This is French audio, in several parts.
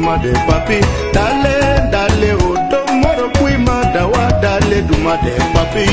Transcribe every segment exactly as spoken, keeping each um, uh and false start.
duma de papi. Dale, dale, o domoro kuima dawa. Dale, duma de papi.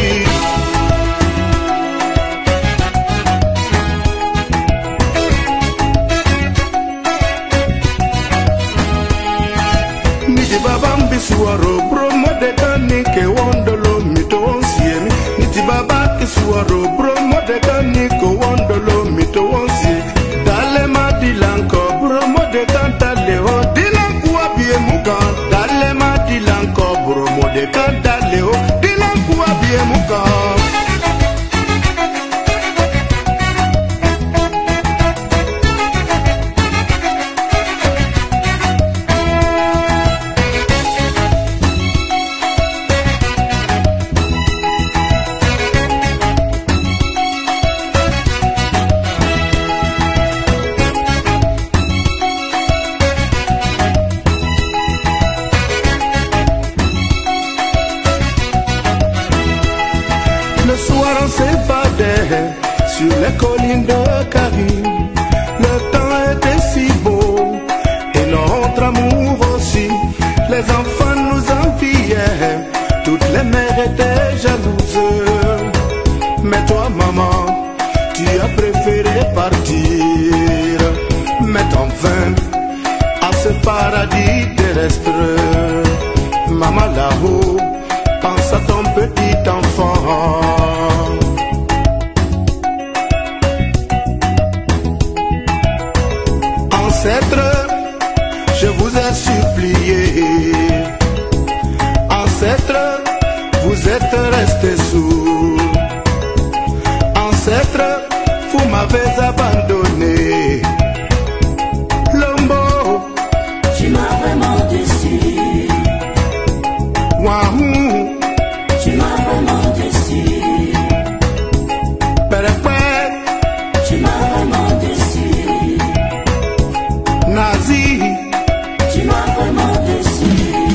Niti baba mbisuaro bro mode kani ke wondolo mito onsiemi. Niti baba kisuaro bro mode kani ko wondolo mito onsie. Dale ma dilanko bro mode kanta leo dilanku abie muka. Dale ma dilanko bro mode kanta leo dilanku abie muka. Le soir on s'évadait sur les collines de Carim. Le temps était si beau et notre amour aussi. Les enfants nous enviaient, toutes les mères étaient jalouses. Mais toi maman, tu as préféré partir, mettre fin à ce paradis terrestre. Maman là-haut, pense à ton petit enfant. Ancêtres, je vous ai supplié. Ancêtres, vous êtes restés sourds. Ancêtres, vous m'avez abandonné. Lombo, tu m'as vraiment déçu. Wahoo, tu m'as vraiment déçu. Perepe, tu m'as vraiment déçu. Nazi, tu m'as vraiment déçu.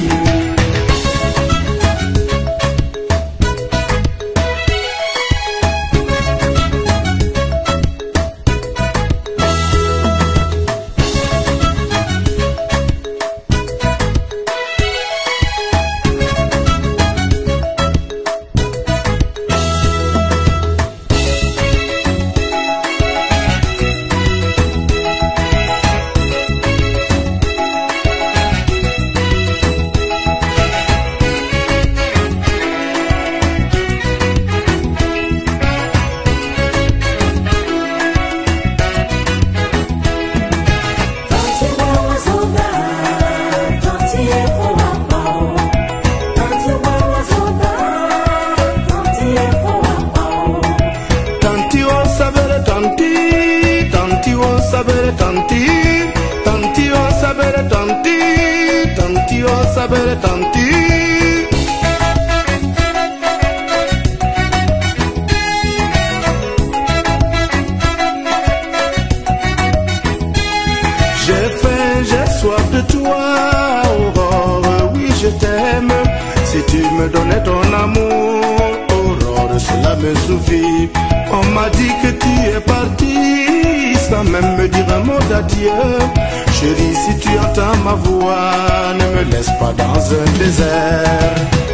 Tanti, tanti, oh sapere tanti, tanti, oh sapere tanti. J'ai faim, j'ai soif de toi, Aurore, oui je t'aime. Si tu me donnais ton amour, Aurore, cela me suffit. On m'a dit que tu es parti, sans même me dire un mot d'adieu. Chérie, si tu entends ma voix, ne me laisse pas dans un désert.